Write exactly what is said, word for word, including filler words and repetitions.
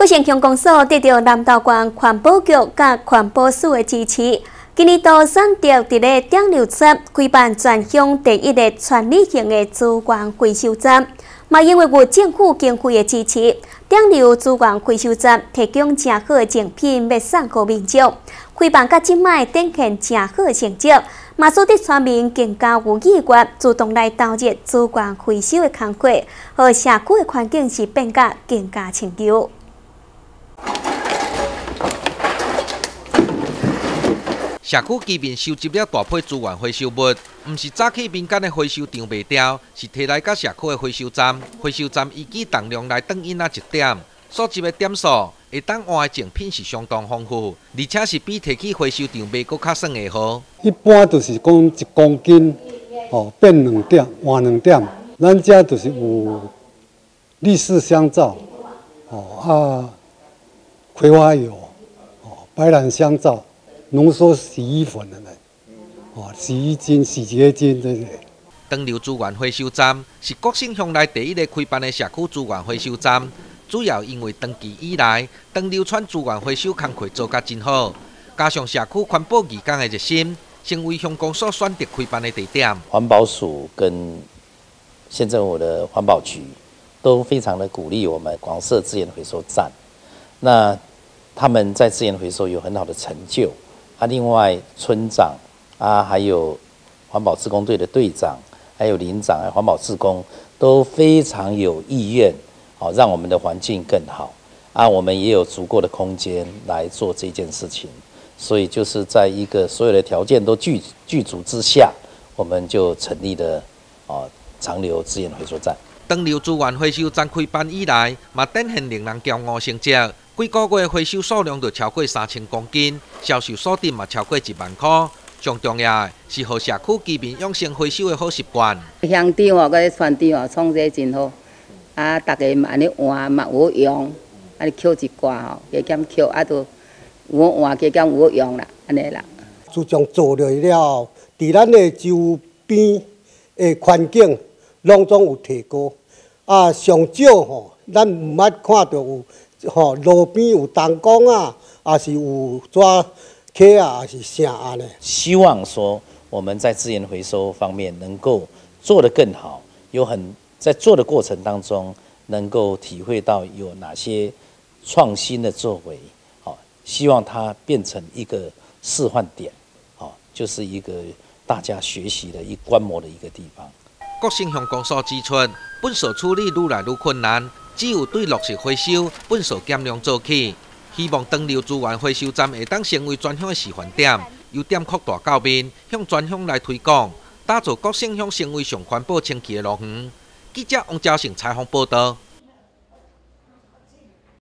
国城乡公所得到南投县环保局甲环保署的支持，今年度选择伫咧顶流站开办全乡第一个全理型的资源回收站。嘛，因为有政府经费的支持，顶流资源回收站提供真好的赠品要送给民众。开办到即摆展现真好的成绩，嘛使得村民更加有意愿主动来投入资源回收的工作，和社区的环境是变甲更加清幽。 社区居民收集了大批资源回收物，毋是早起民间的回收场卖掉，是摕来到社区的回收站。回收站依据重量来等因仔一点，所集的点数会当换的赠品是相当丰富，而且是比摕去回收场卖搁较算会好。 一般就是讲一公斤哦变两点，换两点，咱遮就是有立式香皂哦啊葵花油哦白兰香皂。浓缩洗衣粉的呢，哦，洗衣精、洗洁精这些。 长流资源回收站是国姓乡内第一个开办的社区资源回收站，主要因为长期以来，长流村资源回收工课做甲真好，加上社区环保义工的热心，成为乡公所选择开办的地点。 环保署跟县政府的环保局都非常的鼓励我们广设资源回收站，那他们在资源回收有很好的成就。啊，另外村长啊，还有环保志工队的队长，还有邻长，还有环保志工都非常有意愿，好让我们的环境更好啊。我们也有足够的空间来做这件事情，所以就是在一个所有的条件都具具足之下，我们就成立了啊长流资源回收站。 长流资源回收站开办以来，嘛展现令人骄傲成绩。几个月回收数量就超过三千公斤，销售所得嘛超过一万块。上重要的是，和社区居民养成回收的好习惯。 乡长哦，佮村长哦，创这真好，啊，大家嘛安尼换嘛有用，安尼捡一寡吼，加减捡，啊，都有换加减有用啦，安尼啦。 自从做落了，伫咱的周边的环境拢总有提高，啊，上少吼，咱毋捌看到有。吼，路边有灯光啊，也是有抓客啊，也是啥啊呢？ 希望说我们在资源回收方面能够做得更好，有很在做的过程当中，能够体会到有哪些创新的作为，好，希望它变成一个示范点，好，就是一个大家学习的一观摩的一个地方。 国姓乡公所指出，本所处理愈来愈困难。只有对落实回收、本数减量做起，希望长流资源回收站会当成为全乡的示范点，优点扩大到面，向全乡来推广，打造国姓乡成为上环保清气的路园。记者王兆成采访报道。